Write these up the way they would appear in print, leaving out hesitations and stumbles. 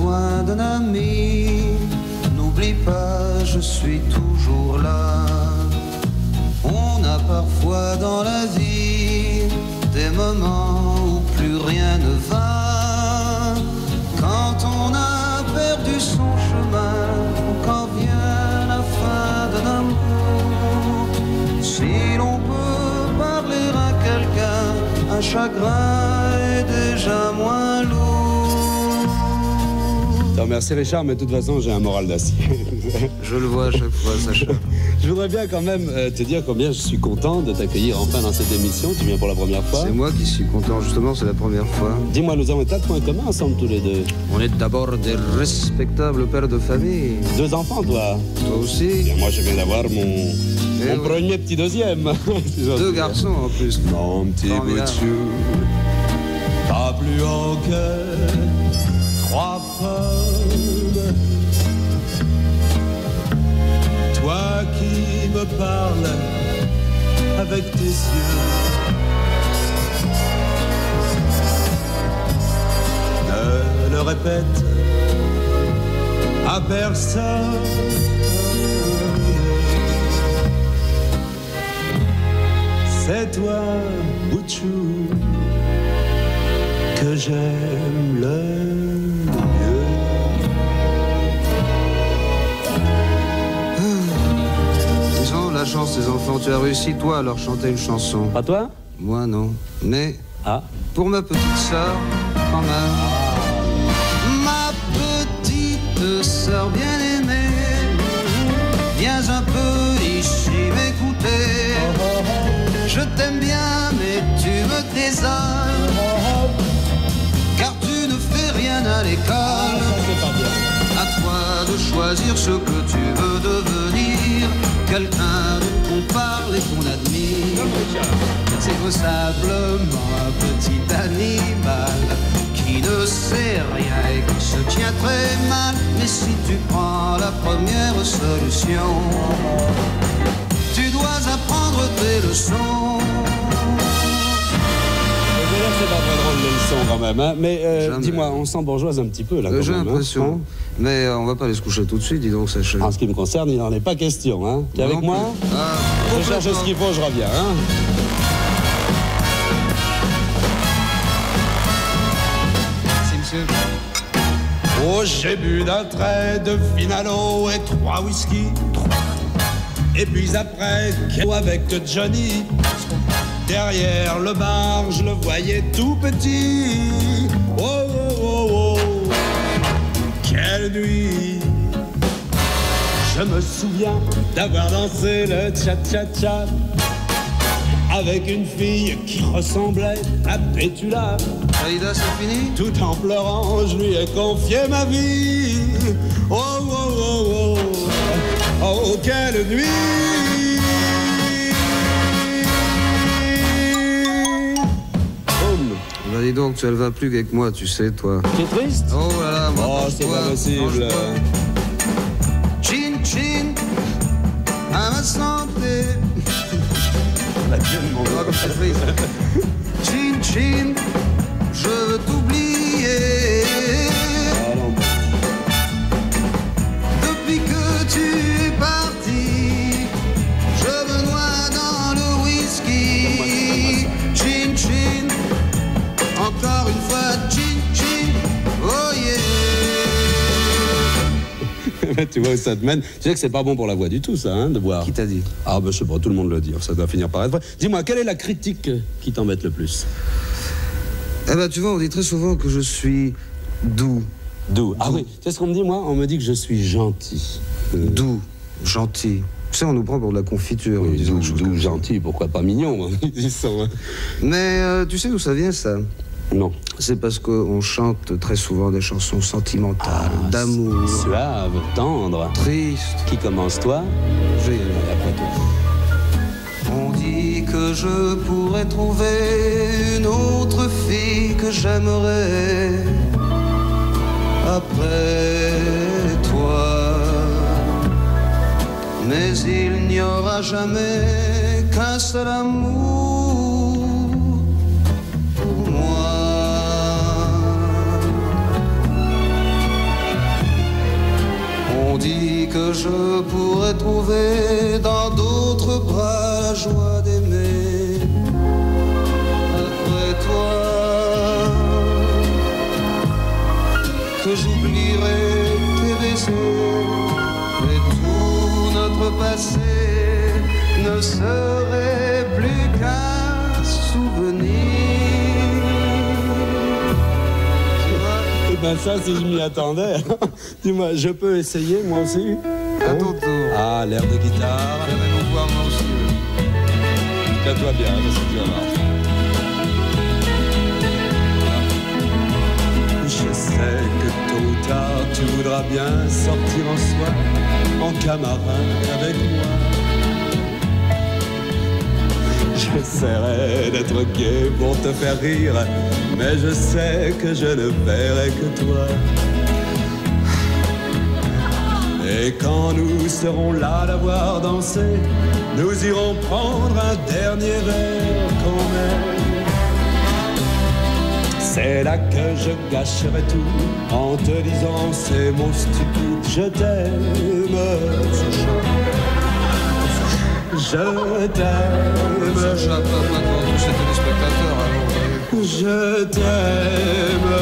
besoin d'un ami, n'oublie pas, je suis toujours là. On a parfois dans la vie des moments où plus rien ne va. Quand on a perdu son chemin, ou quand vient la fin d'un amour, si l'on peut parler à quelqu'un, un chagrin est déjà moins lourd. Merci Richard, mais de toute façon j'ai un moral d'acier. Je le vois à chaque fois, Sacha. Je voudrais bien quand même te dire combien je suis content de t'accueillir enfin dans cette émission. Tu viens pour la première fois. C'est moi qui suis content, justement, c'est la première fois. Dis-moi, nous avons un tas de points communs ensemble tous les deux. On est d'abord des respectables pères de famille. 2 enfants, toi. Toi aussi. Bien, moi je viens d'avoir mon premier petit deuxième. 2 garçons en plus. Mon petit bout, pas plus haut que 3 pommes. Toi qui me parles avec tes yeux, ne le répète à personne. C'est toi, Bouchou, que j'aime le mieux. Ils ont la chance, ces enfants. Tu as réussi, toi, à leur chanter une chanson. Pas toi? Moi, non. Mais Ah. pour ma petite sœur, quand même. Ma petite sœur bien-aimée, viens un peu ici m'écouter. Je t'aime bien, mais tu me désoles, car tu ne fais rien à l'école. À toi de choisir ce que tu veux devenir, quelqu'un dont on parle et qu'on admire. C'est tout simplement un petit animal qui ne sait rien et qui se tient très mal. Mais si tu prends la première solution, tu dois apprendre tes leçons. C'est pas très drôle les leçons quand même, hein. Mais dis-moi, on s'en bourgeoise un petit peu là. J'ai l'impression. Hein. Mais on va pas aller se coucher tout de suite, dis donc, Sacha. En ce qui me concerne, il n'en est pas question. Hein. T'es avec moi? Je cherche ce qu'il faut, je reviens. Hein. Merci, monsieur. Oh, j'ai bu d'un trait de Finalo et 3 whisky. Et puis après, avec Johnny. Derrière le bar, je le voyais tout petit. Oh, oh, oh, oh. Quelle nuit. Je me souviens d'avoir dansé le cha-cha-cha avec une fille qui ressemblait à Pétula. Aïda, c'est fini? Tout en pleurant, je lui ai confié ma vie. Oh, oh, oh, oh. Oh, quelle nuit. Bah dis donc, tu ne vas plus qu'avec moi, tu sais, toi. Tu es triste? Oh là là, moi, oh, c'est pas possible. Chin chin, à ma santé. La gueule, mon gars, comme c'est triste. Chin chin, je veux t'oublier. Ah non, bon. Depuis que tu es parti, je me noie dans le whisky. Chin chin. Encore une fois, chin chin, oh yeah. Tu vois où ça te mène. Tu sais que c'est pas bon pour la voix du tout, ça, hein, de boire. Qui t'a dit? Ah, ben je sais pas, tout le monde le dit. Ça doit finir par être vrai. Dis-moi, quelle est la critique qui t'embête le plus? Eh ben, tu vois, on dit très souvent que je suis doux. Doux. Ah oui, tu sais ce qu'on me dit, moi? On me dit que je suis gentil. Doux, gentil. Tu sais, on nous prend pour de la confiture. Oui, doux, gentil, pourquoi pas mignon, ils sont, hein. Mais tu sais d'où ça vient, ça? Non. C'est parce qu'on chante très souvent des chansons sentimentales, d'amour. Suave, tendre. Triste. Qui commence, toi? Je vais y aller après toi. On dit que je pourrais trouver une autre fille que j'aimerais après toi. Mais il n'y aura jamais qu'un seul amour pour moi. dit que je pourrais trouver dans d'autres bras la joie d'aimer. Après toi, que j'oublierai tes baisers, et tout notre passé ne serait plus qu'un souvenir. Ben ça, si je m'y attendais. Dis-moi, je peux essayer moi aussi? À ton tour. Ah, l'air de guitare. J'aimerais nous voir moi aussi. Tiens-toi bien, parce que tu vas voir. Je sais que tôt ou tard, tu voudras bien sortir en soir, en camarade avec moi. J'essaierai d'être gai pour te faire rire, mais je sais que je ne verrai que toi. Et quand nous serons là d'avoir dansé, nous irons prendre un dernier verre quand même. C'est là que je gâcherai tout en te disant ces mots stupides, je t'aime. Je t'aime. Sacha, pas devant tous ces téléspectateurs, alors. Je t'aime.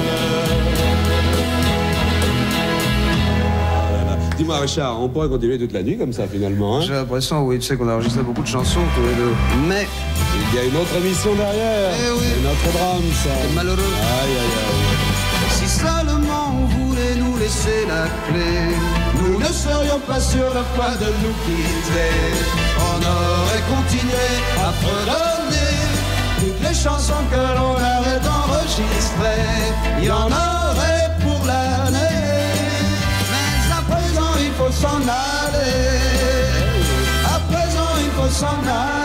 Dis-moi Richard, on pourrait continuer toute la nuit comme ça finalement, hein? J'ai l'impression, oui, tu sais qu'on a enregistré beaucoup de chansons tous les deux. Mais il y a une autre émission derrière. Eh oui. Un autre drame, ça. c'est malheureux. Aïe, aïe, aïe. Si seulement on voulait nous laisser la clé, nous ne serions pas sur le point de nous quitter. On aurait continué à fredonner toutes les chansons que l'on avait enregistrées. Il y en aurait pour l'année. Mais à présent il faut s'en aller. À présent il faut s'en aller.